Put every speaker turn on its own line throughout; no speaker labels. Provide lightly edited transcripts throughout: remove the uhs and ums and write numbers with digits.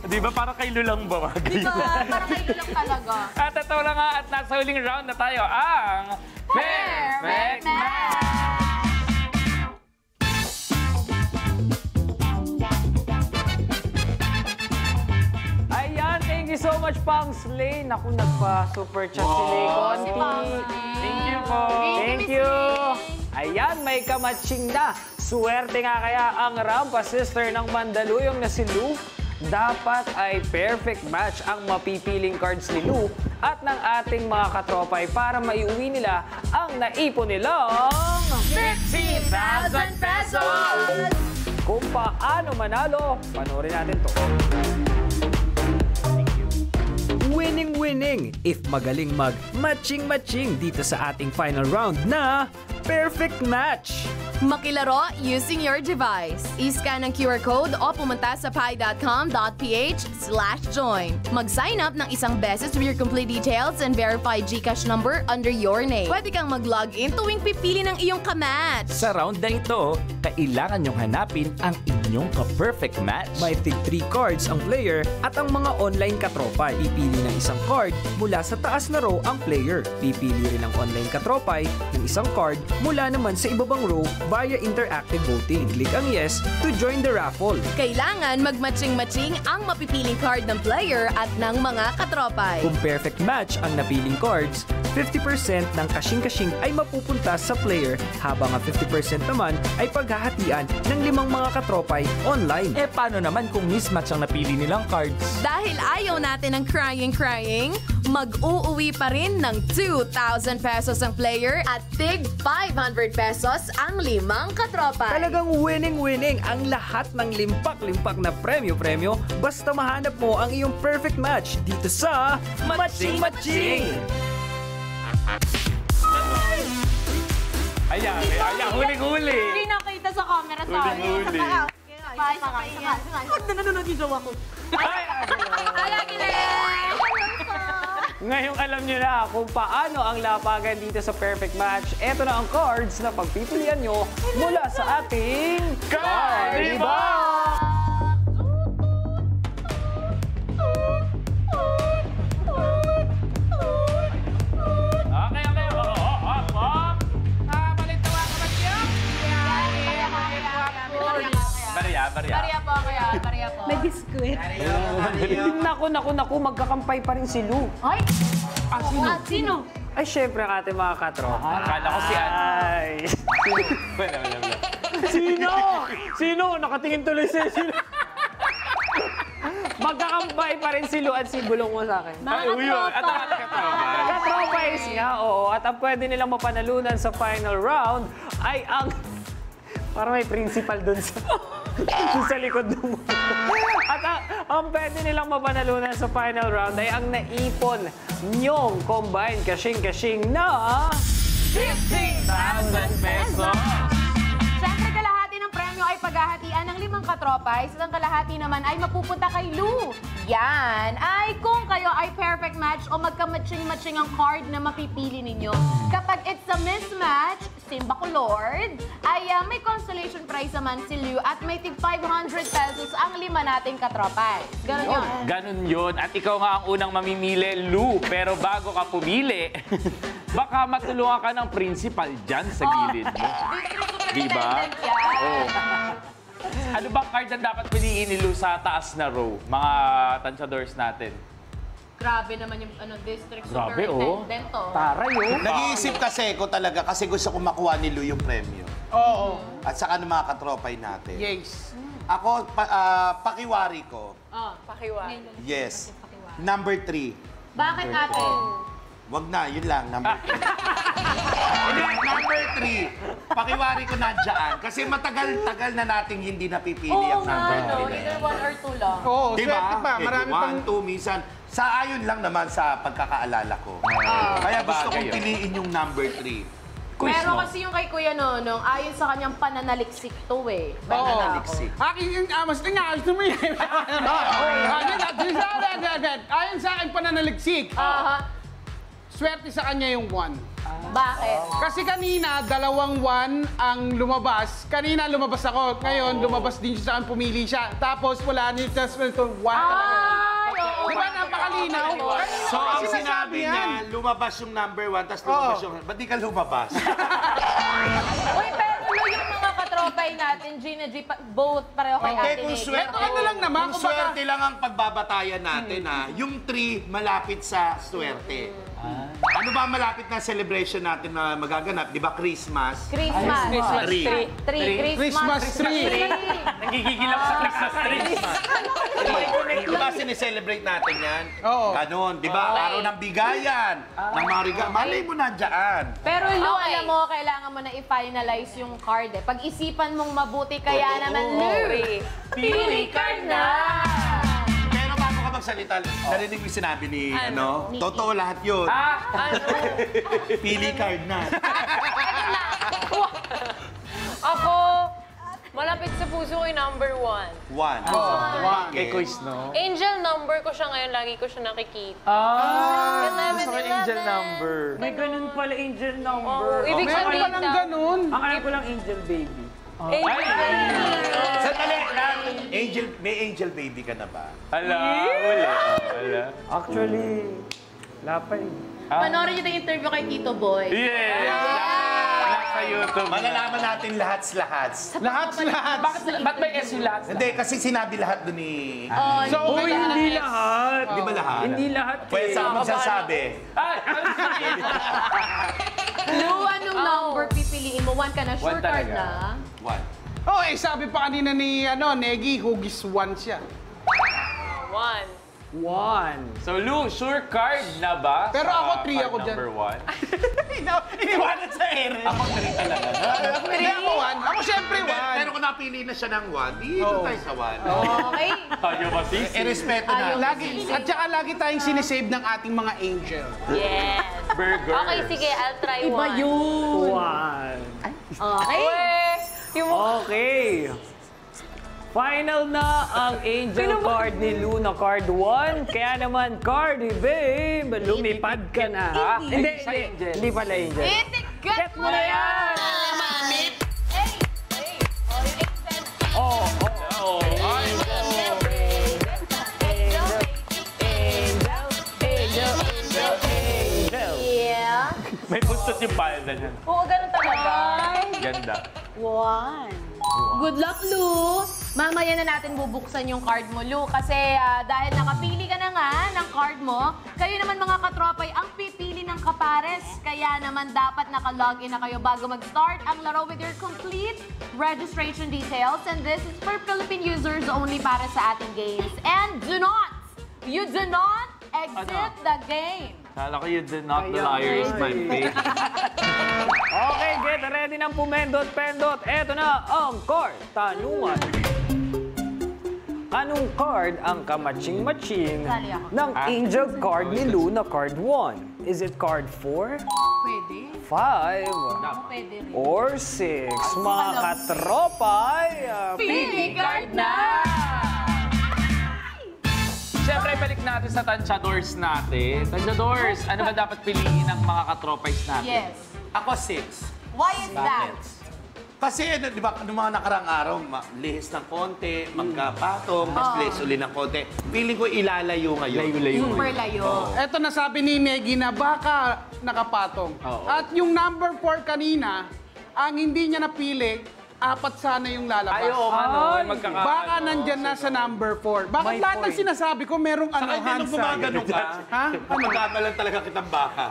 Di ba parang kay Lulang ba?
Di ba? Parang kayo lang talaga.
At ito na nga, at nasa huling round na tayo ang Perfect Match! Ayan, thank you so much, Pang Slay. Naku, nagpa-super chat si Lay Conti. Thank you po. Thank you. Ayan, may kamatching na. Swerte nga kaya ang Rampa sister ng Mandaluyong na si Lou. Dapat ay perfect match ang mapipiling cards ni Lou at ng ating mga katropay para maiuwi nila ang naipon nilang
15,000 pesos!
Kung paano manalo, panoorin natin to. Winning-winning if magaling mag-matching-matching dito sa ating final round na Perfect Match.
Makilaro using your device. I-scan ang QR code o pumunta sa pi.com.ph/join. Mag-sign up ng isang beses with your complete details and verified GCash number under your name. Pwede kang mag-login tuwing pipili ng iyong kamatch.
Sa round na ito, kailangan nyong hanapin ang inyong ka-perfect match.
May tig 3 cards ang player at ang mga online katropay. Pipili ng isang card mula sa taas na row ang player. Pipili rin ang online katropay ng isang card mula naman sa ibabang row via interactive voting. Click ang yes to join the raffle.
Kailangan mag-matching-matching ang mapipiling card ng player at ng mga katropay.
Kung perfect match ang napiling cards, 50% ng kasing-kasing ay mapupunta sa player habang ang 50% naman ay paghahatian ng 5 mga katropay online.
Eh paano naman kung mismatch ang napili nilang cards?
Dahil ayaw natin ng crying, mag-uuwi pa rin ng 2,000 pesos ang player at tig 500 pesos ang 5 katropay.
Talagang winning-winning ang lahat ng limpak-limpak na premyo-premyo basta mahanap mo ang iyong perfect match dito sa Matching-Matching!
Ayan, huling-huli!
Hindi nakita sa camera sa akin.
Huli-huli.
Nanonood yung jowa ko.
Ngayong alam niyo na kung paano ang lapagan dito sa Perfect Match, eto na ang cards na pagpipilian nyo mula sa ating Cardibox! Okay.
Barya po.
May biskuit.
Naku, magkakampay pa rin si Lou.
Ay! Sino?
Ay, syempre ang ating mga katropa.
Akala ko si Ann.
Ay! Sino? Nakatingin tuloy sa'yo. Sino? Magkakampay pa rin si Lou at si Bulong mo sa akin. Katropais nga, oo. At ang pwede nilang mapanalunan sa final round ay ang... Parang may principal dun sa likod ng mundo. At ang pwede nilang mapanalunan sa final round ay ang naipon nyong combined kashing-kashing na 15,000 pesos!
Siyempre, kalahati ng premyo ay paghahatian ng 5 katropay. Isang kalahati naman ay mapupunta kay Lou. Yan ay kung kayo ay perfect match o magka-matching-matching ang card na mapipili ninyo. Kapag it's a mismatch, Simba Lord, ay may consolation prize naman si Lou at may tig 500 pesos ang 5 nating katropay. Ganun yun.
Ganun yun. At ikaw nga ang unang mamimili, Lou. Pero bago ka pumili, baka matulungan ka ng principal dyan sa gilid mo. Diba? Oh. Ano bang card ang dapat piliin ni Lou sa taas na row? Mga tansyadors natin.
Grabe naman yung district
Grabe,
superintendent to.
Taray, oh.
Nag-iisip kasi ko talaga kasi gusto ko makuha ni Lou yung premyo.
Oo.
At saka ng mga katropay natin.
Yes.
Ako, pakiwari ko.
Pakiwari.
Yes. Number 3.
Bakit ate?
Wag na, yun lang. Number 3. Number 3. Pakiwari ko nandiyan. Kasi matagal-tagal na nating hindi napipili ang number 3.
Either 1 or 2 lang.
Oo,
Diba?
swerte pa. Marami pang...
1, 2, minsan. Sa ayon lang naman sa pagkakaalala ko. Kaya gusto kong piliin yung number 3.
Pero kasi yung kay Kuya Nonong, ayon sa kanyang pananaliksik to eh.
Pananaliksik.
Akin, mas tinga, gusto mo yan. Ayon sa akin, pananaliksik. swerte sa kanya yung 1.
Bakit?
Kasi kanina, 2 1 ang lumabas. Kanina lumabas ako. Ngayon, lumabas din siya sa akin, pumili siya. Tapos wala niya, tapos ito, 1 talaga. Di ba, napakalinaw?
So, ang sinabi niya, lumabas yung number 1, tapos lumabas yung... Ba't di ka lumabas?
Uy, pero yung mga katropay natin, Gina G, both pareho kay Ate
Kung
Negi.
swerte,
Ano lang naman,
kung
kumbaga-
swerte lang ang pagbabatayan natin, yung 3 malapit sa swerte. Ano ba malapit na celebration natin na magaganap? Di ba Christmas?
Christmas.
Tree.
Christmas tree.
Nagigigil ako sa Christmas tree.
Di ba sineselebrate natin yan?
Oo.
Ganon, di ba? Araw ng bigayan, ng mga regalo. Malay mo na dyan.
Pero Lu,
Okay.
alam mo, kailangan mo na i-finalize yung card eh. Pag-isipan mong mabuti, kaya naman, Lu, pili card na!
Pero bago ka magsalita, narinig mo yung sinabi ni, totoo lahat yun. Pili card na.
Ako, malapit sa puso ko yung number 1.
1.
Kay Quiz, no?
Angel number ko siya ngayon, lagi ko siya nakikita.
Gusto ko yung angel number.
May ganun pala angel number.
Oo, ibig
Meron
sabihin
pa ng ganun.
Ang alam ko lang angel baby.
Sandali lang. May angel baby ka na ba?
Wala. Wala.
Actually, lapay.
Panoorin niyo yung interview kay Tito Boy.
Yes! Sa YouTube.
Malalaman natin lahat.
Lahat.
Ba't may S yung lahat?
Hindi, kasi sinabi lahat doon ni...
So,
Oh,
okay
hindi lahat.
Di ba lahat?
Hindi lahat.
Pwede sa magsasabi.
Lu, anong number pipiliin mo? 1 ka na, sure
One
card
talaga.
na.
1.
Oh, sabi pa kanina ni Negi, hugis 1 siya.
1.
1.
So, Lu, sure card na ba?
Pero
sa
ako, 3
card
ako dyan.
number 1?
Iniwanan sa ere.
Ako 3 talaga.
Hindi ako 1. Ako syempre 1.
Pero kung napili na siya ng 1, dito tayo sa 1.
Okay.
Tayo masisi.
Irespeto na.
At saka lagi taying sinisave ng ating mga angel.
Yes.
Burgers.
Okay, sige, I'll try 1.
Iba yun.
1.
Okay.
Okay. Final na ang angel card ni Lu na card 1. Kaya naman, card, babe, lumipad ka na. Hindi. Hindi pala angel.
Itiket mo na yan! Yeah.
May puntot yung palda niya.
Oo, ganun talaga.
Ganda.
1. Good luck, Lu! Mamaya na natin bubuksan yung card mo, Lu. Kasi dahil nakapili ka na nga ng card mo, kayo naman mga katropay ang pipili ng kapares. Kaya naman dapat naka-login na kayo bago mag-start ang laro with your complete registration details. And this is for Philippine users only para sa ating games. And you do not exit the game.
Kala ko you did not the liar is my fate.
Okay, get ready ng pumendot-pendot. Eto na ang card tanungan. Anong card ang kamatching-matching
Sali ako.
ng angel card ni Lu na card 1? Is it card 4,
Pwede.
5,
Pwede rin.
or 6? Mga katropay,
Pili card na!
Siyempre, balik natin sa tansyadors natin. Tansyadors, ano ba dapat piliin ng mga katropays natin?
Yes.
Ako 6.
Why is that?
Kasi, di ba, noong mga nakarang araw, lihis ng konti, magkapatong, mas lihis uli ng konti. Feeling ko ilalayo ngayon.
Super layo.
Eto nasabi ni Negi na baka nakapatong. At yung number 4 kanina, ang hindi niya napili, 4 sana yung lalabas. Baka nandyan na sa number 4. Bakit
May
lahat ng
point.
sinasabi ko merong
Saka hindi nung gumagano ka,
Ha?
magkakalan talaga kitang baka.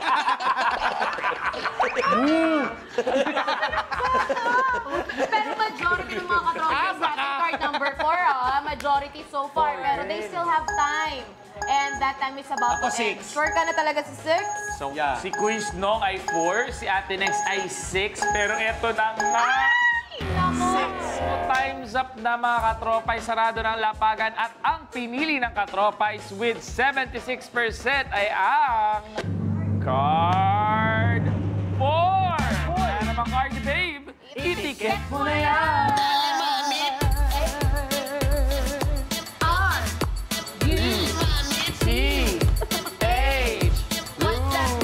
Pero majority ng mga katropay sa ating card number 4, majority so far. Pero they still have time. And that time is about
Ako
to end.
6.
Sure ka na talaga sa 6?
So,
Yeah.
si Quiz Nong ay 4, si Ate Nex ay 6, pero eto na nga. So, time's up na mga katropay, sarado ng lapagan at ang pinili ng katropays with 76% ay ang card 4. Kaya naman card, babe, itiket mo na yan.
R, U,
C, H,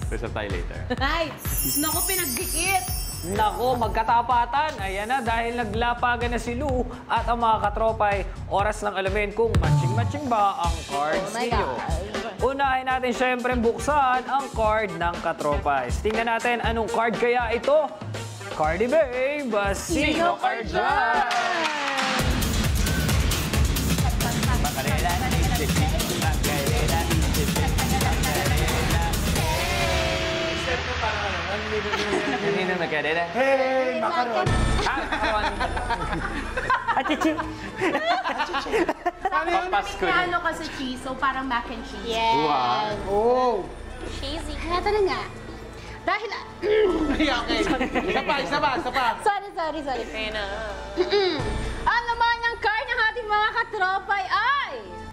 Usap tayo later.
Ay, naku, pinagdikit.
Naku, magkatapatan. Ayan na, dahil naglapagan na si Lou at ang mga katropay, oras ng alamin kung matching-matching ba ang cards ninyo. Unahin natin syempre buksan ang card ng katropay. Tingnan natin anong card kaya ito. Cardi Babe, sino ka dyan?
Kanina nagkadena.
Hey, makaron.
Achichi!
Pampasko
May
niya.
ano kasi cheese, so parang mac and cheese.
Yes.
Oh.
Cheesy. Kaya ito na nga. Dahil...
Okay. Isa pa.
sorry.
Kaya na.
Ang naman ng card ng ating mga katropay ay...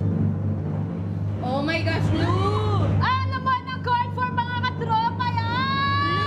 Oh my gosh, Lou!
Ang naman ng card for mga katropay ay...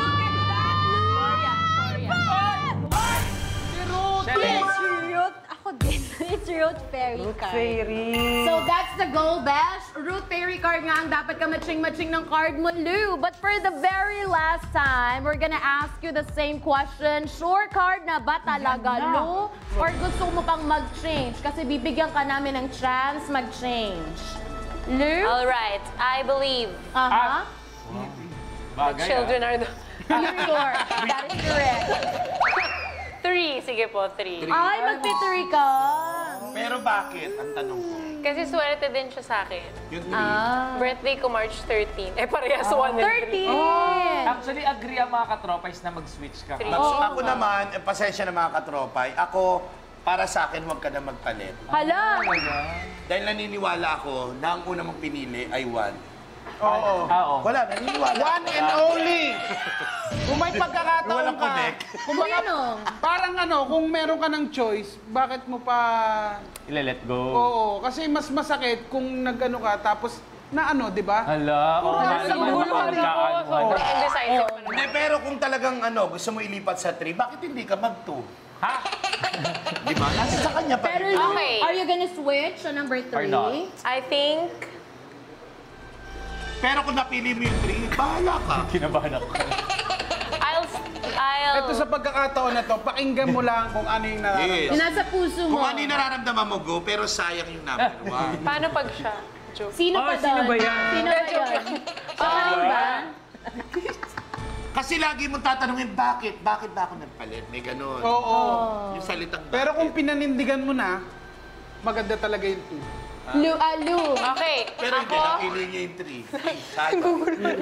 Ako din. It's Root Fairy card.
So that's the goal, Besh. Root Fairy card nga ang dapat ka matching-matching ng card mo, Lou. But for the very last time, we're gonna ask you the same question. Sure card na ba talaga, Lou? Or gusto mo pang mag-change? Kasi bibigyan ka namin ng chance mag-change. Lou?
Alright, I believe
Aha.
Bagay,
children are the...
Sure. That is correct.
3. Sige po, 3.
Ay, mag-3 ka.
Pero bakit? Ang tanong ko.
Kasi swerte din siya sa akin.
Yung
Birthday ko March 13. Parehas 1 and
13!
Actually, agree ang mga katropay na mag-switch ka.
Ako naman, pasensya na mga katropay, ako, para sa akin, huwag ka na magpalit.
Hala!
Dahil naniniwala ako na ang una mong pinili ay 1.
Oo.
Wala, naniniwala.
One and only. Kung may pagkakataon
Walang
ka,
connect.
kung parang kung meron ka ng choice, bakit mo pa...
Ila-let go.
Oo, kasi mas masakit kung nag-ano ka, tapos na di ba?
Hala,
indecisive.
Hindi, pero kung talagang gusto mo ilipat sa 3, bakit hindi ka mag-2?
Ha?
Di ba? Nasa sa kanya pa.
Pero
rin.
Lou,
Okay.
are you gonna switch to number 3?
Or not?
I think...
Pero kung napili mo yung 3, bahala ka.
Kinabahan ako.
Ito sa pagkakataon na to, pakinggan mo lang kung ano yung nararamdaman.
Yes.
Nasa puso mo.
Kung ano yung nararamdaman mo, go, pero sayang yung number 1.
Paano pag siya? Joke.
Sino pa doon?
sino ba yan?
Sino ba yun? Sino ba?
Kasi lagi mong tatanungin, bakit? Bakit ba ako nagpalit? May ganun.
Oo.
Yung salitang bakit.
Pero kung pinanindigan mo na, maganda talaga yung 2.
Lou.
Okay,
Pero hindi,
ako...
napili niya yung 3. Sayang.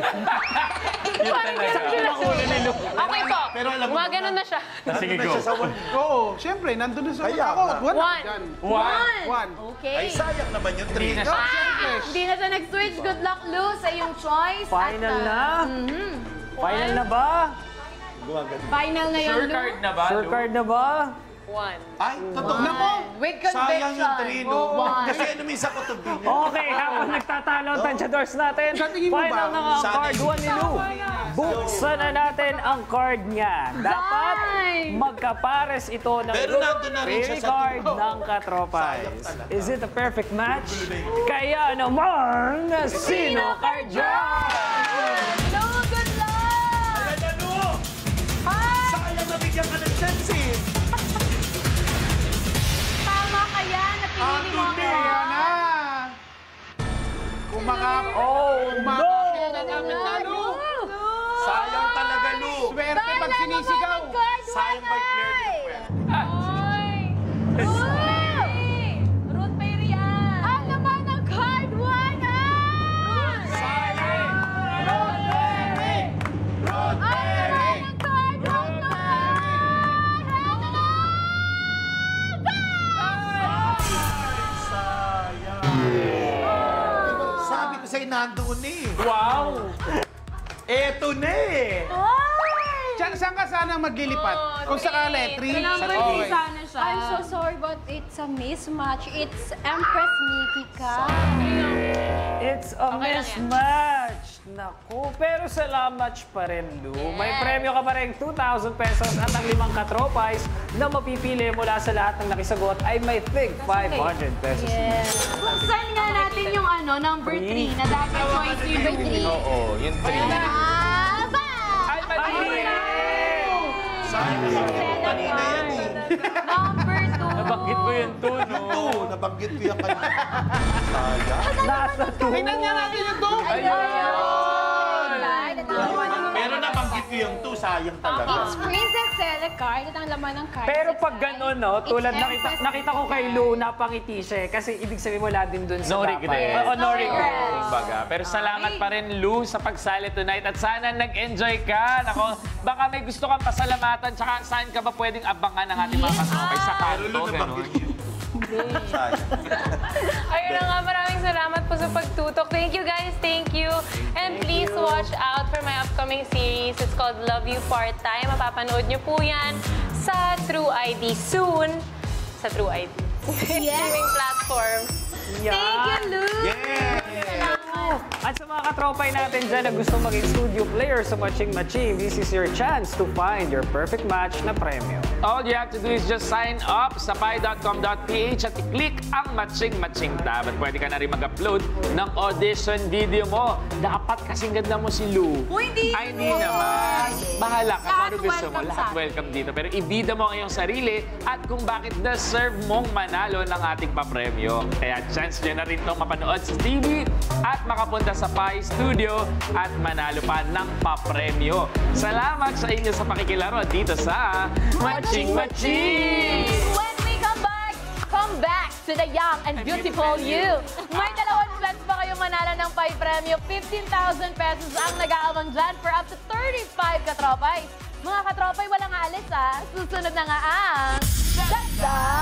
Okay po,
Pero alam mo
gumagano
naman.
na siya.
Sige,
Ano na
go.
siya sa 1?
Oo, syempre, nandun na sa
Kaya
ako.
nga.
One.
Okay.
Ay, sayang naman yung 3.
No, syempre.
Hindi na siya nag-switch. Good luck, Lou, sa iyong choice.
Final
At,
na? Final na ba?
Final na yun,
Sure
Lou.
card na ba,
Sure
Lou?
card na ba?
1.
Ay, totoo.
With
Sayang yung 3,
conviction.
no?
One.
Kasi minsan ko ito binili.
Okay, habang nagtatalo ang tansyadors natin,
Sa tingin mo
final
ba?
na nga ang
Sana
card
hindi.
1 ni Lou. Buksan na natin ang card niya. Dapat magkapares ito ng
Pero nandun na rin siya
fairy
sa
card
dulo.
ng katropay.
Sayang talaga.
Is it a perfect match? Kaya naman, sino ka dyan?
Lou, good luck!
Ano? Sayang nabigyan ka ng chance eh.
Tama ka yan. Napili mo ako.
Kaya na.
Oh, no!
Sayang talaga, Lu.
Swerte pag sinisigaw.
Sayang by Claire de Fuente.
Root Fairy yan.
Ang naman ng card 1 ay...
Sayang! Road Fairy! Road Fairy!
Ang card 1
Sabi ko sa'yo, nandoon eh.
Wow!
Eto na eh.
Saan ka sana maglilipat? Kung sakali, 3.
Number 3 sana siya.
I'm so sorry, but it's a mismatch. It's Empress Nikki ka.
It's a mismatch. Naku, pero salamat pa rin, Lou. May premyo ka pa rin 2,000 pesos at ang 5 katropais na mapipili mula sa lahat ng nakisagot ay may tig 500 pesos.
Buksan nga natin yung number 3 na dapat choice yung
Oo, yun 3.
Ah!
Kanina yan eh.
Number 2.
Nabanggit mo yung two, no?
Two, nabanggit ko yung kanina. Sayang.
Nasa 2.
Tingnan niya natin yung to.
Pero nabanggit ko yung two, sayang talaga.
It's Princess Zelda card at ang laman ng card.
Pero
is
pag
like,
gano'n, no, tulad
it's
nakita ko kay Lou, napangiti siya eh, kasi ibig sabihin wala din dun sa
No
dapat.
regret.
Oo, no regret.
Kumbaga. Pero salamat pa rin, Lou, sa pagsali tonight. At sana nag-enjoy ka. Nako, baka may gusto kang pasalamatan. Tsaka saan ka ba pwedeng abangan ng ating mga kasabay sa kanto?
Pero Lou, nabanggit
Ganon.
yun. Sayang.
Ayun na nga, maraming salamat po sa pagtutok. Thank you guys, thank you. And please watch out for my upcoming series. It's called Love You Part-Time. Mapapanood niyo po yan sa True ID soon. Sa True ID. Streaming platform.
Thank you, Lou.
Yeah!
At sa mga katropay natin dyan na gusto maging studio player sa Matching Matching, this is your chance to find your perfect match na premyo.
All you have to do is just sign up sa pi.com.ph at i-click ang Matching Matching tab. At pwede ka na rin mag-upload ng audition video mo. Dapat kasing ganda mo si Lou.
Hindi.
Ay, hindi naman. Bahala ka kung ano gusto mo.
welcome
Lahat
sa-
welcome dito. Pero ibida mo ang iyong sarili at kung bakit deserve mong manalo ng ating papremyo. Kaya chance nyo na rin itong mapanood sa TV at makapunta sa Pi Studio at manalo pa ng papremyo. Salamat sa inyo sa pakikilaro dito sa Matching Matching!
When we come back to the young and beautiful you. May dalawang chance pa kayong manalo ng Pi Premyo. 15,000 pesos ang nag-aabang dyan for up to 35 katropay. Mga katropay, walang aalis ah. Susunod na nga ang...